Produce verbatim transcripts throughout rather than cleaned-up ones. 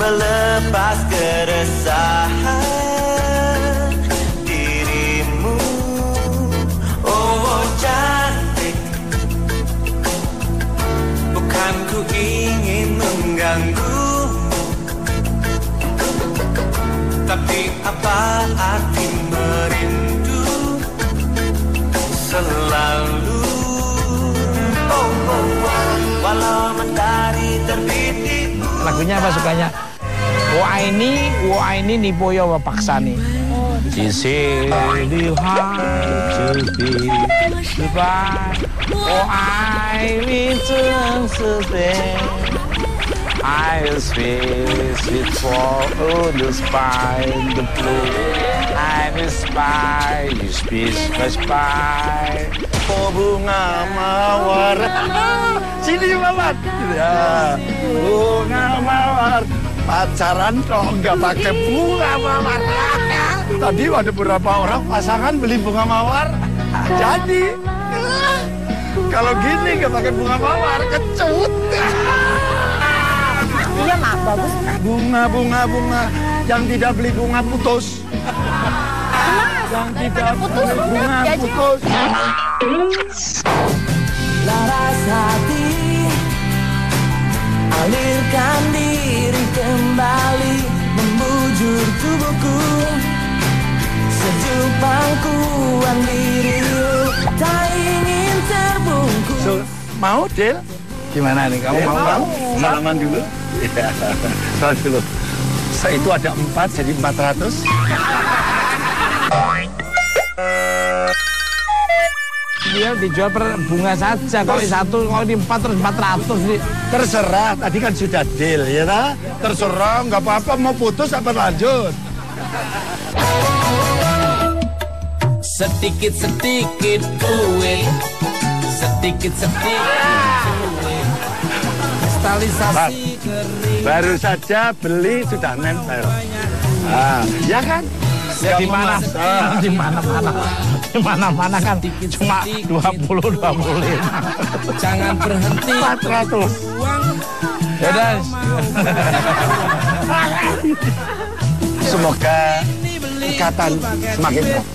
melepas keresahan dirimu. Oh cantik, bukan ku ingin mengganggu, tapi apa arti merindu selalu. Oh, oh, oh, walau mentari terbit di lagunya apa sukanya? Wah ini, wah ini nipoyo wa paksani. Isi lihat sepi sepai. Oh I wincung sese. I space with fall on the spine the blue. I spy, you space my spy. Oh bunga mawar, sini mawar, ya. Bunga mawar, pacaran kok nggak pakai bunga mawar. Tadi ada beberapa orang pasangan beli bunga mawar, jadi kalau gini nggak pakai bunga mawar kecut. Iya mak, bagus. Bunga bunga bunga, yang tidak beli bunga putus. Yang tidak putus, bunga putus. laras hati, alirkan diri kembali, membujur tubuhku, sejuk pangkuan dirimu, tak ingin terbungkus. So, mau Del? Gimana nih kamu Eh, mau? mau? Salaman dulu. Iya, salaman dulu. So, itu ada empat jadi empat ratus. Dia dijual per bunga saja. Kalau di satu, kalau di empat terus empat ratus nih. Terserah, tadi kan sudah deal, ya tak? Terserah, nggak apa-apa, mau putus apa lanjut? Sedikit-sedikit kue, sedikit-sedikit kue, kristalisasi kering. Baru saja beli sudah nempel. Ah, ya kan? Ya, di mana? Ah. Di mana-mana. Di mana-mana kan cuma dua puluh dua puluh lima. Jangan berhenti. empat ratus. Ya udah. Semoga ikatan semakin kuat.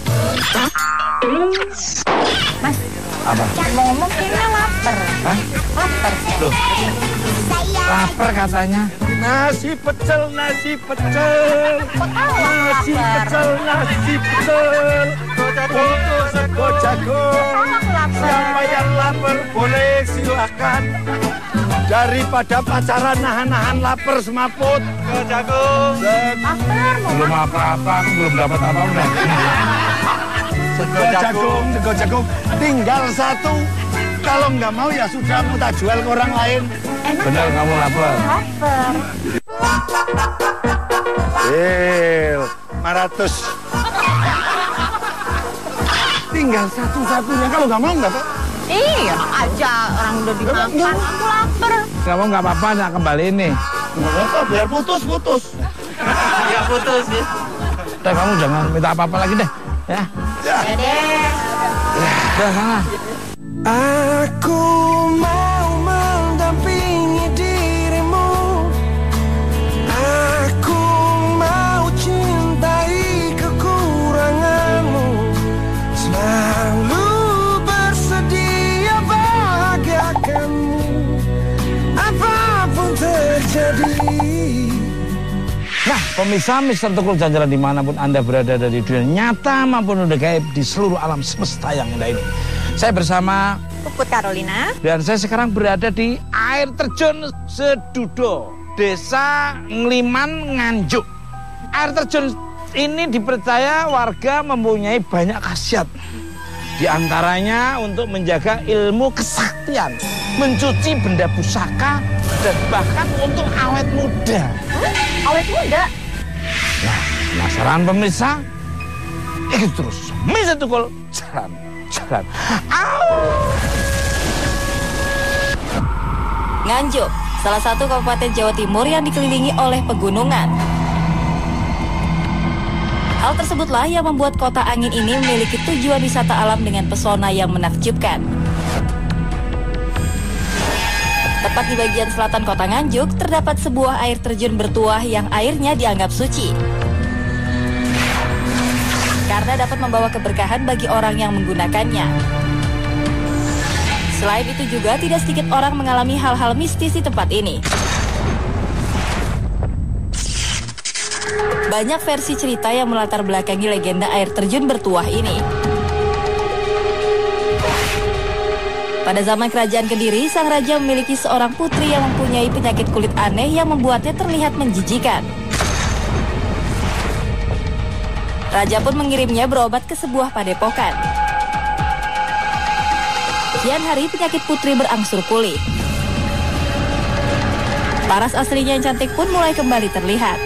Mas, Apa? ngomong kayaknya lapar. Hah? Lapar. Loh. Lapar katanya. Nasi pecel, nasi pecel. Kok tahu aku Nasi lapar? pecel, nasi pecel. Untuk sego jagung. Tahu aku lapar. Siapa yang lapar boleh silahkan. Daripada pacaran nahan-nahan lapar semaput. Sego jagung. Lapar, mau Belum apa-apa, aku belum dapat apa-apa. Sego jagung, sego jagung. Tinggal satu. Kalau nggak mau ya sudah, mau tak jual ke orang lain. Benar kamu lapar. lapar. Deal, lima ratus. Tinggal satu-satunya. Kalau nggak mau nggak apa. Iya, aja orang udah dimakan. Aku lapar. Kamu nggak apa-apa, nak kembali nih. Nggak apa, biar putus-putus. Ya putus ya. Udah kamu jangan minta apa-apa lagi deh, ya. Ya. Dede. Udah sana. Aku mau mendampingi dirimu, aku mau cintai kekuranganmu, selalu bersedia bahagiakanmu, apapun terjadi. Nah, pemirsa Mister Tukul jalan-jalan dimanapun Anda berada dari dunia nyata maupun udah gaib di seluruh alam semesta yang indah ini. Saya bersama Puput Carolina. dan saya sekarang berada di air terjun Sedudo, Desa Ngliman, Nganjuk. Air terjun ini dipercaya warga mempunyai banyak khasiat. Di antaranya untuk menjaga ilmu kesaktian, mencuci benda pusaka, dan bahkan untuk awet muda. Hah? Awet muda? Nah, penasaran pemirsa? Ikut terus. Mister Tukul, jalan, jalan. Au! Nganjuk, salah satu kabupaten Jawa Timur yang dikelilingi oleh pegunungan. Hal tersebutlah yang membuat kota angin ini memiliki tujuan wisata alam dengan pesona yang menakjubkan. Tepat di bagian selatan kota Nganjuk, terdapat sebuah air terjun bertuah yang airnya dianggap suci. Karena dapat membawa keberkahan bagi orang yang menggunakannya. Selain itu juga tidak sedikit orang mengalami hal-hal mistis di tempat ini. Banyak versi cerita yang melatar belakangi legenda air terjun bertuah ini. Pada zaman kerajaan Kediri, sang raja memiliki seorang putri yang mempunyai penyakit kulit aneh yang membuatnya terlihat menjijikan. Raja pun mengirimnya berobat ke sebuah padepokan. Kian hari penyakit putri berangsur pulih. Paras aslinya yang cantik pun mulai kembali terlihat.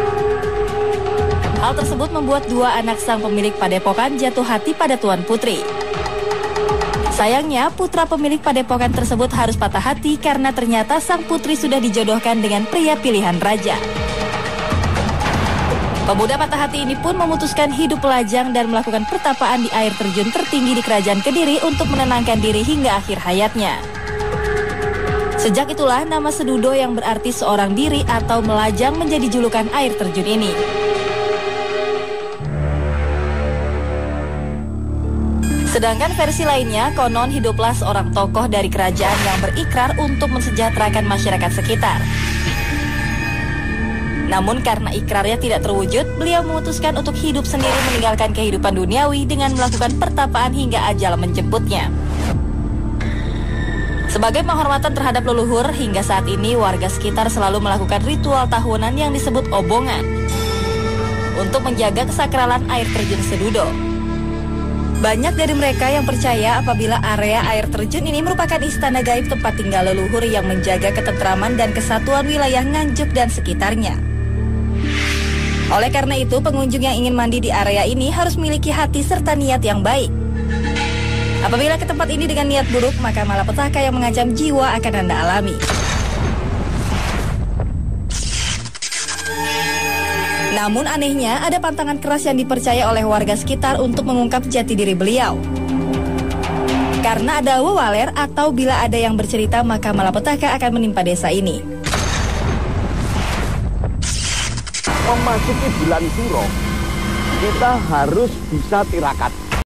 Hal tersebut membuat dua anak sang pemilik padepokan jatuh hati pada Tuan Putri. Sayangnya, putra pemilik padepokan tersebut harus patah hati karena ternyata sang putri sudah dijodohkan dengan pria pilihan raja. Pemuda patah hati ini pun memutuskan hidup lajang dan melakukan pertapaan di air terjun tertinggi di kerajaan Kediri untuk menenangkan diri hingga akhir hayatnya. Sejak itulah nama Sedudo yang berarti seorang diri atau melajang menjadi julukan air terjun ini. Sedangkan versi lainnya, konon hiduplah seorang tokoh dari kerajaan yang berikrar untuk mensejahterakan masyarakat sekitar. Namun karena ikrarnya tidak terwujud, beliau memutuskan untuk hidup sendiri meninggalkan kehidupan duniawi dengan melakukan pertapaan hingga ajal menjemputnya. Sebagai penghormatan terhadap leluhur, hingga saat ini warga sekitar selalu melakukan ritual tahunan yang disebut obongan untuk menjaga kesakralan air terjun Sedudo. Banyak dari mereka yang percaya apabila area air terjun ini merupakan istana gaib tempat tinggal leluhur yang menjaga ketentraman dan kesatuan wilayah Nganjuk dan sekitarnya. Oleh karena itu, pengunjung yang ingin mandi di area ini harus memiliki hati serta niat yang baik. Apabila ke tempat ini dengan niat buruk, maka malapetaka yang mengancam jiwa akan Anda alami. Namun anehnya, ada pantangan keras yang dipercaya oleh warga sekitar untuk mengungkap jati diri beliau. Karena ada wewaler atau bila ada yang bercerita, maka malapetaka akan menimpa desa ini. Memasuki bulan Suro, kita harus bisa tirakat.